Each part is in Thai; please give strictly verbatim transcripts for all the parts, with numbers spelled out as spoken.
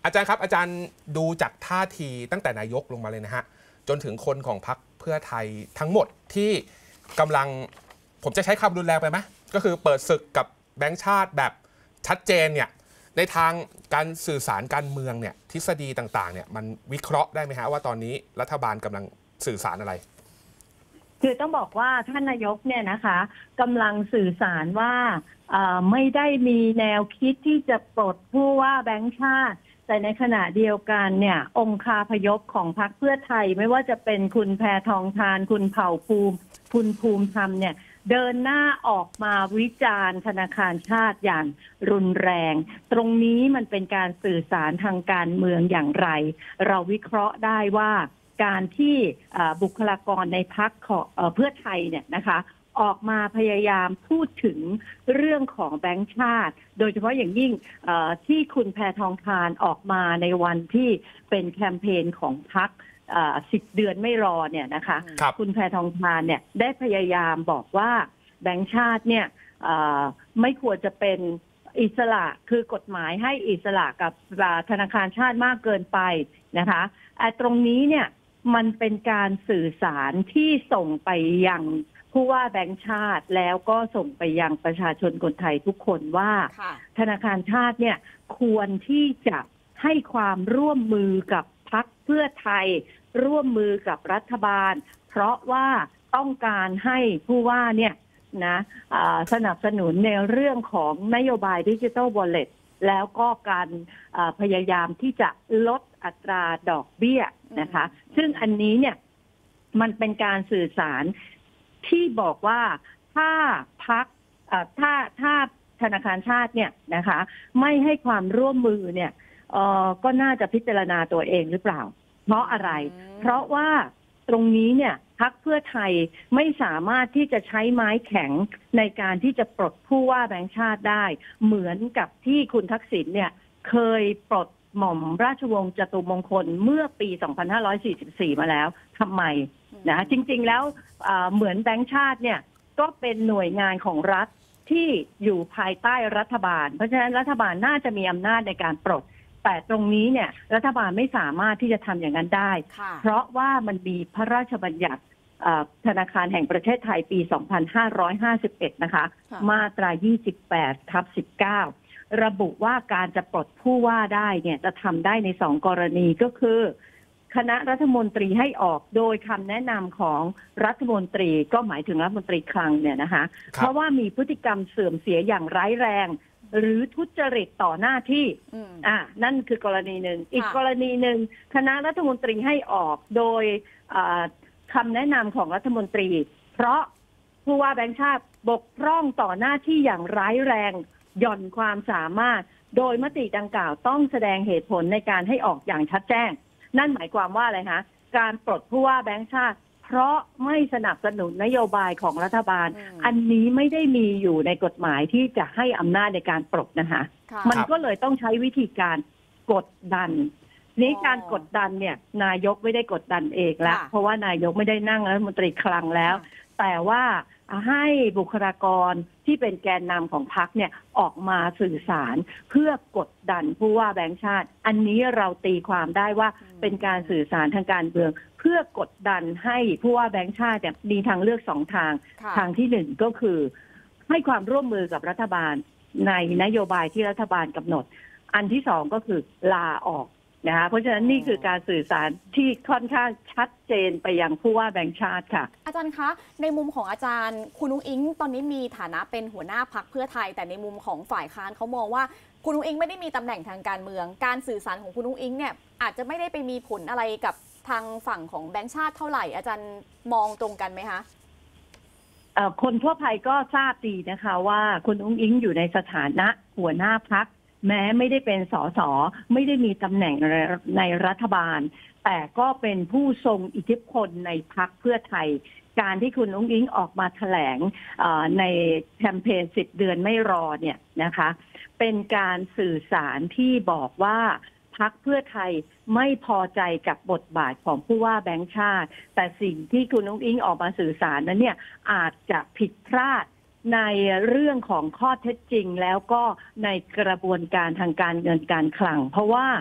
อาจารย์ครับอาจารย์ดูจากท่าทีตั้งแต่นายกลงมาเลยนะฮะจนถึงคนของพรรคเพื่อไทยทั้งหมดที่กำลังผมจะใช้คำรุนแรงไปไหมก็คือเปิดศึกกับแบงก์ชาติแบบชัดเจนเนี่ยในทางการสื่อสารการเมืองเนี่ยทฤษฎีต่างๆเนี่ยมันวิเคราะห์ได้ไหมฮะว่าตอนนี้รัฐบาลกำลังสื่อสารอะไรคือต้องบอกว่าท่านนายกเนี่ยนะคะกำลังสื่อสารว่าไม่ได้มีแนวคิดที่จะปลดผู้ว่าแบงก์ชาติแต่ในขณะเดียวกันเนี่ยองคาพยพของพรรคเพื่อไทยไม่ว่าจะเป็นคุณแพทองธารคุณเผ่าภูมิคุณภูมิธรรมเนี่ยเดินหน้าออกมาวิจารณ์ธนาคารชาติอย่างรุนแรงตรงนี้มันเป็นการสื่อสารทางการเมืองอย่างไรเราวิเคราะห์ได้ว่าการที่บุคลากรในพรรคเพื่อไทยเนี่ยนะคะออกมาพยายามพูดถึงเรื่องของแบงก์ชาติโดยเฉพาะอย่างยิ่งที่คุณแพทองธารออกมาในวันที่เป็นแคมเปญของพรรคสิบเดือนไม่รอเนี่ยนะคะคคุณแพทองธารเนี่ยได้พยายามบอกว่าแบงก์ชาติเนี่ยไม่ควรจะเป็นอิสระคือกฎหมายให้อิสระกับธนาคารชาติมากเกินไปนะคะตรงนี้เนี่ยมันเป็นการสื่อสารที่ส่งไปยังผู้ว่าแบงก์ชาติแล้วก็ส่งไปยังประชาชนคนไทยทุกคนว่าธนาคารชาติเนี่ยควรที่จะให้ความร่วมมือกับพรรคเพื่อไทยร่วมมือกับรัฐบาลเพราะว่าต้องการให้ผู้ว่าเนี่ยนะสนับสนุนในเรื่องของนโยบายดิจิทัลวอลเล็ตแล้วก็การพยายามที่จะลดอัตราดอกเบี้ยนะคะซึ่งอันนี้เนี่ยมันเป็นการสื่อสารที่บอกว่าถ้าพรรคถ้าถ้าธนาคารชาติเนี่ยนะคะไม่ให้ความร่วมมือเนี่ยก็น่าจะพิจารณาตัวเองหรือเปล่าเพราะอะไรเพราะว่าตรงนี้เนี่ยพรรคเพื่อไทยไม่สามารถที่จะใช้ไม้แข็งในการที่จะปลดผู้ว่าแบงก์ชาติได้เหมือนกับที่คุณทักษิณเนี่ยเคยปลดหม่อมราชวงศ์จตุมงคลเมื่อปีสองพันห้าร้อยสี่สิบสี่มาแล้วทำไมนะจริงๆแล้วเหมือนแบงก์ชาติเนี่ยก็เป็นหน่วยงานของรัฐที่อยู่ภายใต้รัฐบาลเพราะฉะนั้นรัฐบาลน่าจะมีอำนาจในการปลดแต่ตรงนี้เนี่ยรัฐบาลไม่สามารถที่จะทำอย่างนั้นได้เพราะว่ามันมีพระราชบัญญัติธนาคารแห่งประเทศไทยปีสองพันห้าร้อยห้าสิบเอ็ดนะคะมาตรายี่สิบแปดทับสิบเก้าระบุว่าการจะปลดผู้ว่าได้เนี่ยจะทำได้ในสองกรณีก็คือคณะรัฐมนตรีให้ออกโดยคำแนะนำของรัฐมนตรีก็หมายถึงรัฐมนตรีคลังเนี่ยนะคะเพราะว่ามีพฤติกรรมเสื่อมเสียอย่างร้ายแรงหรือทุจริตต่อหน้าที่อ่านั่นคือกรณีหนึ่งอีกกรณีหนึ่งคณะรัฐมนตรีให้ออกโดยคำแนะนำของรัฐมนตรีเพราะผู้ว่าแบงก์ชาติบกพร่องต่อหน้าที่อย่างร้ายแรงหย่อนความสามารถโดยมติดังกล่าวต้องแสดงเหตุผลในการให้ออกอย่างชัดแจ้งนั่นหมายความว่าอะไรคะการปลดผู้ว่าแบงก์ชาติเพราะไม่สนับสนุนนโยบายของรัฐบาลอันนี้ไม่ได้มีอยู่ในกฎหมายที่จะให้อำนาจในการปลดนะคะมันก็เลยต้องใช้วิธีการกดดันนี้การกดดันเนี่ยนายกไม่ได้กดดันเองแล้วเพราะว่านายกไม่ได้นั่งรัฐมนตรีคลังแล้วแต่ว่าให้บุคลากรที่เป็นแกนนำของพรรคเนี่ยออกมาสื่อสารเพื่อกดดันผู้ว่าแบงก์ชาติอันนี้เราตีความได้ว่าเป็นการสื่อสารทางการเมืองเพื่อกดดันให้ผู้ว่าแบงก์ชาติมีทางเลือกสองทางทางที่หนึ่งก็คือให้ความร่วมมือกับรัฐบาลในนโยบายที่รัฐบาลกำหนดอันที่สองก็คือลาออกนะคะเพราะฉะนั้นนี่คือการสื่อสารที่ค่อนข้างชัดเจนไปยังผู้ว่าแบงก์ชาติค่ะอาจารย์คะในมุมของอาจารย์คุณนุ้งอิงตอนนี้มีฐานะเป็นหัวหน้าพรรคเพื่อไทยแต่ในมุมของฝ่ายค้านเขามองว่าคุณนุ้งอิงไม่ได้มีตำแหน่งทางการเมืองการสื่อสารของคุณนุ้งอิงเนี่ยอาจจะไม่ได้ไปมีผลอะไรกับทางฝั่งของแบงก์ชาติเท่าไหร่อาจารย์มองตรงกันไหมคะคนทั่วไปก็ทราบดีนะคะว่าคุณนุ้งอิงอยู่ในสถานะหัวหน้าพรรคแม้ไม่ได้เป็นสสไม่ได้มีตำแหน่งในรัฐบาลแต่ก็เป็นผู้ทรงอิทธิพลในพรรคเพื่อไทยการที่คุณนุ้งอิงออกมาแถลงในแคมเปญสิบเดือนไม่รอเนี่ยนะคะเป็นการสื่อสารที่บอกว่าพรรคเพื่อไทยไม่พอใจกับบทบาทของผู้ว่าแบงก์ชาติแต่สิ่งที่คุณนุ้งอิงออกมาสื่อสารนั้นเนี่ยอาจจะผิดพลาดในเรื่องของข้อเท็จจริงแล้วก็ในกระบวนการทางการเงินการคลังเพราะว่า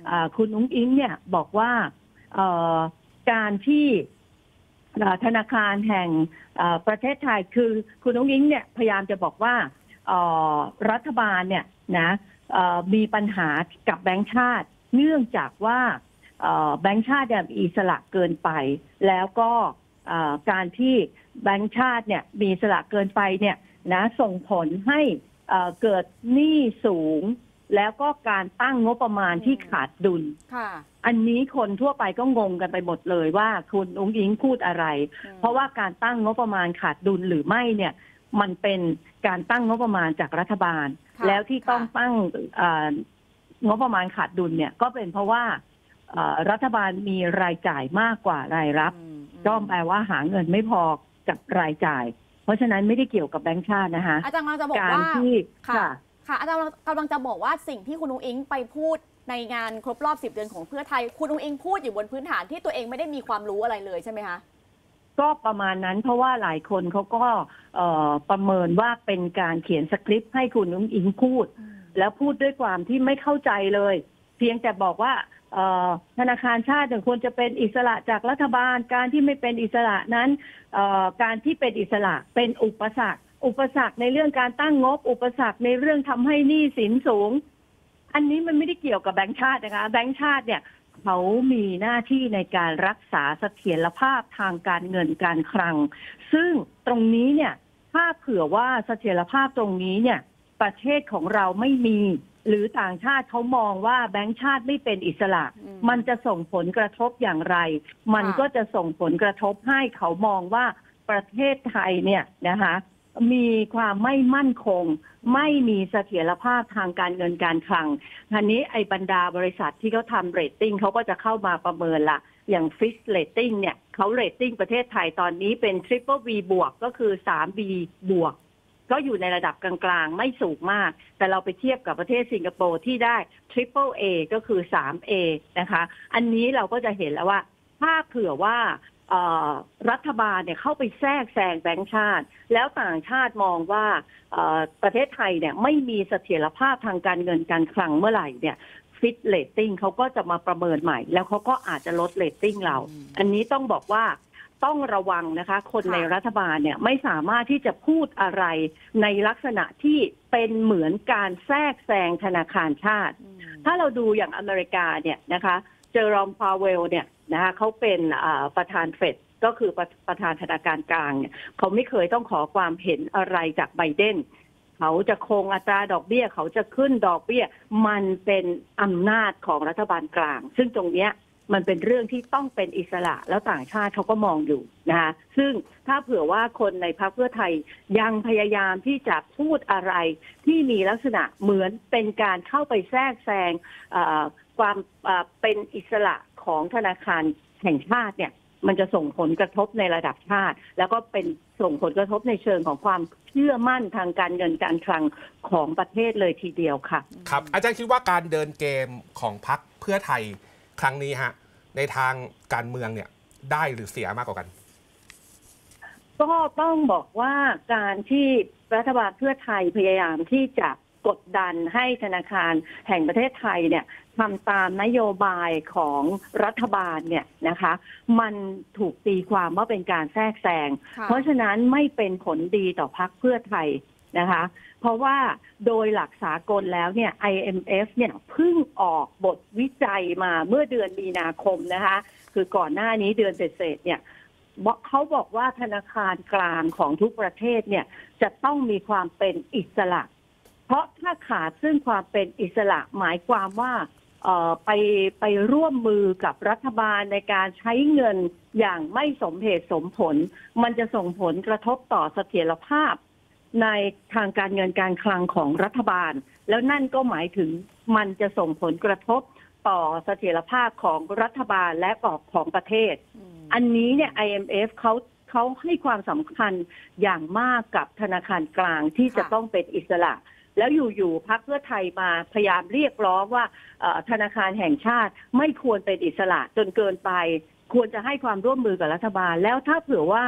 คุณอุ้งอิงเนี่ยบอกว่าการที่ธนาคารแห่งประเทศไทยคือคุณอุ้งอิงเนี่ยพยายามจะบอกว่ารัฐบาลเนี่ยนะมีปัญหากับแบงก์ชาติเนื่องจากว่าแบงก์ชาติเนี่ยมีอิสระเกินไปแล้วก็การที่แบงก์ชาติเนี่ยมีอิสระเกินไปเนี่ยนะส่งผลให้เกิดหนี้สูงแล้วก็การตั้งงบประมาณที่ขาดดุลอันนี้คนทั่วไปก็งงกันไปหมดเลยว่าคุณอุ้งอิงพูดอะไรเพราะว่าการตั้งงบประมาณขาดดุลหรือไม่เนี่ยมันเป็นการตั้งงบประมาณจากรัฐบาลแล้วที่ต้องตั้งงบประมาณขาดดุลเนี่ยก็เป็นเพราะว่ารัฐบาลมีรายจ่ายมากกว่ารายรับก็แปลว่าหาเงินไม่พอกับรายจ่ายเพราะฉะนั้นไม่ได้เกี่ยวกับแบงก์ชาตินะคะอาจารย์กำลังจะบอกว่าค่ะค่ะอาจารย์กำลังจะบอกว่าสิ่งที่คุณอุ้งอิงไปพูดในงานครบรอบสิบเดือนของเพื่อไทยคุณอุ้งอิงพูดอยู่บนพื้นฐานที่ตัวเองไม่ได้มีความรู้อะไรเลยใช่ไหมคะก็ประมาณนั้นเพราะว่าหลายคนเขาก็ประเมินว่าเป็นการเขียนสคริปต์ให้คุณอุ้งอิงพูดแล้วพูดด้วยความที่ไม่เข้าใจเลยเพียงแต่บอกว่าธนาคารชาติควรจะเป็นอิสระจากรัฐบาลการที่ไม่เป็นอิสระนั้นการที่เป็นอิสระเป็นอุปสรรคอุปสรรคในเรื่องการตั้งงบอุปสรรคในเรื่องทำให้หนี้สินสูงอันนี้มันไม่ได้เกี่ยวกับแบงก์ชาตินะคะแบงก์ชาติเนี่ยเขามีหน้าที่ในการรักษาเสถียรภาพทางการเงินการคลังซึ่งตรงนี้เนี่ยถ้าเผื่อว่าเสถียรภาพตรงนี้เนี่ยประเทศของเราไม่มีหรือต่างชาติเขามองว่าแบงก์ชาติไม่เป็นอิสระมันจะส่งผลกระทบอย่างไรมันก็จะส่งผลกระทบให้เขามองว่าประเทศไทยเนี่ยนะคะมีความไม่มั่นคงไม่มีเสถียรภาพทางการเงินการคลังทีนี้ไอ้บรรดาบริษัทที่เขาทำเรตติ้งเขาก็จะเข้ามาประเมินละอย่าง Fitch Rating เนี่ยเขาเรตติ้งประเทศไทยตอนนี้เป็น Triple B บวกก็คือ ทรี บี บวกก็อยู่ในระดับกลางๆไม่สูงมากแต่เราไปเทียบกับประเทศสิงคโปร์ที่ได้ Triple A ก็คือ ทรี เอ นะคะอันนี้เราก็จะเห็นแล้วว่าถ้าเผื่อว่ารัฐบาลเนี่ยเข้าไปแทรกแซงแบงก์ชาติแล้วต่างชาติมองว่าประเทศไทยเนี่ยไม่มีเสถียรภาพทางการเงินการคลังเมื่อไหร่เนี่ยฟิตเรตติ้งเขาก็จะมาประเมินใหม่แล้วเขาก็อาจจะลดเรตติ้งเราอันนี้ต้องบอกว่าต้องระวังนะคะคนในรัฐบาลเนี่ยไม่สามารถที่จะพูดอะไรในลักษณะที่เป็นเหมือนการแทรกแซงธนาคารชาติถ้าเราดูอย่างอเมริกาเนี่ยนะคะเจอรอม พาเวลเนี่ยนะคะเขาเป็นประธานเฟดก็คือประประธานธนาคารกลางเนี่ยเขาไม่เคยต้องขอความเห็นอะไรจากไบเดนเขาจะคงอัตราดอกเบี้ยเขาจะขึ้นดอกเบี้ยมันเป็นอำนาจของรัฐบาลกลางซึ่งตรงเนี้ยมันเป็นเรื่องที่ต้องเป็นอิสระแล้วต่างชาติเขาก็มองอยู่นะคะซึ่งถ้าเผื่อว่าคนในพรรคเพื่อไทยยังพยายามที่จะพูดอะไรที่มีลักษณะเหมือนเป็นการเข้าไปแทรกแซงความเป็นอิสระของธนาคารแห่งชาติเนี่ยมันจะส่งผลกระทบในระดับชาติแล้วก็เป็นส่งผลกระทบในเชิงของความเชื่อมั่นทางการเงินการคลังของประเทศเลยทีเดียวค่ะครับอาจารย์คิดว่าการเดินเกมของพรรคเพื่อไทยครั้งนี้ฮะในทางการเมืองเนี่ยได้หรือเสียมากกว่ากันก็ต้องบอกว่าการที่รัฐบาลเพื่อไทยพยายามที่จะกดดันให้ธนาคารแห่งประเทศไทยเนี่ยทำตามนโยบายของรัฐบาลเนี่ยนะคะมันถูกตีความว่าเป็นการแทรกแซงเพราะฉะนั้นไม่เป็นผลดีต่อพรรคเพื่อไทยนะคะเพราะว่าโดยหลักสากลแล้วเนี่ย ไอ เอ็ม เอฟ เนี่ยเพิ่งออกบทวิจัยมาเมื่อเดือนมีนาคมนะคะคือก่อนหน้านี้เดือนเศษๆเนี่ยเขาบอกว่าธนาคารกลางของทุกประเทศเนี่ยจะต้องมีความเป็นอิสระเพราะถ้าขาดซึ่งความเป็นอิสระหมายความว่าไปไปร่วมมือกับรัฐบาลในการใช้เงินอย่างไม่สมเหตุสมผลมันจะส่งผลกระทบต่อเสถียรภาพในทางการเงินการคลังของรัฐบาลแล้วนั่นก็หมายถึงมันจะส่งผลกระทบต่อเสถียรภาพของรัฐบาลและของประเทศอันนี้เนี่ย ไอ เอ็ม เอฟ เขาเขาให้ความสำคัญอย่างมากกับธนาคารกลางที่จะต้องเป็นอิสระแล้วอยู่ๆพรรคเพื่อไทยมาพยายามเรียกร้องว่าธนาคารแห่งชาติไม่ควรเป็นอิสระจนเกินไปควรจะให้ความร่วมมือกับรัฐบาลแล้วถ้าเผื่อว่า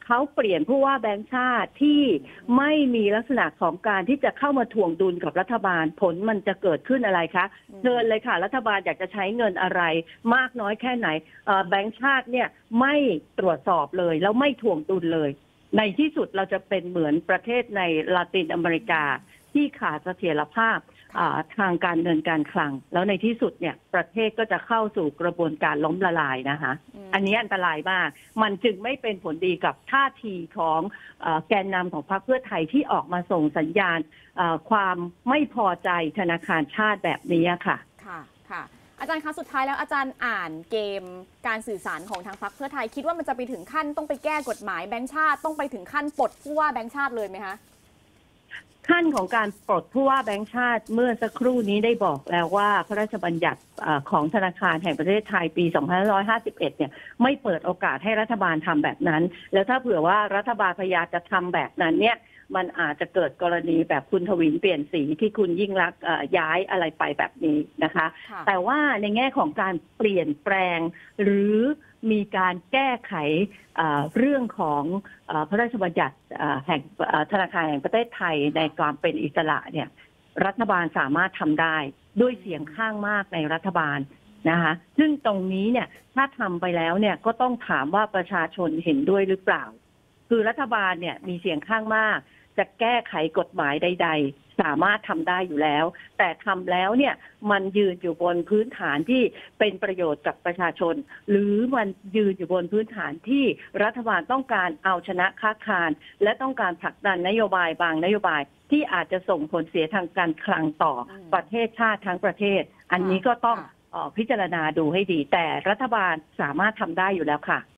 เขาเปลี่ยนผู้ว่าแบงก์ชาติที่ไม่มีลักษณะของการที่จะเข้ามาถ่วงดุลกับรัฐบาลผลมันจะเกิดขึ้นอะไรคะเชิญเลยค่ะรัฐบาลอยากจะใช้เงินอะไรมากน้อยแค่ไหนแบงก์ชาติเนี่ยไม่ตรวจสอบเลยแล้วไม่ถ่วงดุลเลยในที่สุดเราจะเป็นเหมือนประเทศในลาตินอเมริกาที่ขาดเสถียรภาพทางการเงินการคลังแล้วในที่สุดเนี่ยประเทศก็จะเข้าสู่กระบวนการล้มละลายนะคะอันนี้อันตรายมากมันจึงไม่เป็นผลดีกับท่าทีของเอ่อแกนนำของพรรคเพื่อไทยที่ออกมาส่งสัญญาณเอ่อความไม่พอใจธนาคารชาติแบบนี้ค่ะค่ะค่ะอาจารย์คะสุดท้ายแล้วอาจารย์อ่านเกมการสื่อสารของทางพรรคเพื่อไทยคิดว่ามันจะไปถึงขั้นต้องไปแก้กฎหมายแบงก์ชาติต้องไปถึงขั้นปลดผู้ว่าแบงก์ชาติเลยไหมคะขั้นของการปลดผู้ว่าแบงก์ชาติเมื่อสักครู่นี้ได้บอกแล้วว่าพระราชบัญญัติของธนาคารแห่งประเทศไทยปีสองพันห้าร้อยห้าสิบเอ็ดเนี่ยไม่เปิดโอกาสให้รัฐบาลทำแบบนั้นแล้วถ้าเผื่อว่ารัฐบาลพยายามจะทำแบบนั้นเนี่ยมันอาจจะเกิดกรณีแบบคุณทวินเปลี่ยนสีที่คุณยิ่งรักษณ์ย้ายอะไรไปแบบนี้นะคะแต่ว่าในแง่ของการเปลี่ยนแปลงหรือมีการแก้ไขเรื่องของพระราชบัญญัติแห่งธนาคารแห่งประเทศไทยในความเป็นอิสระเนี่ยรัฐบาลสามารถทำได้ด้วยเสียงข้างมากในรัฐบาลนะคะซึ่งตรงนี้เนี่ยถ้าทำไปแล้วเนี่ยก็ต้องถามว่าประชาชนเห็นด้วยหรือเปล่าคือรัฐบาลเนี่ยมีเสียงข้างมากจะแก้ไขกฎหมายใดๆสามารถทำได้อยู่แล้วแต่ทำแล้วเนี่ยมันยืนอยู่บนพื้นฐานที่เป็นประโยชน์กับประชาชนหรือมันยืนอยู่บนพื้นฐานที่รัฐบาลต้องการเอาชนะค้าคานและต้องการผลักดันนโยบายบางนโยบายที่อาจจะส่งผลเสียทางการคลังต่อประเทศชาติทั้งประเทศอันนี้ก็ต้องพิจารณาดูให้ดีแต่รัฐบาลสามารถทำได้อยู่แล้วค่ะ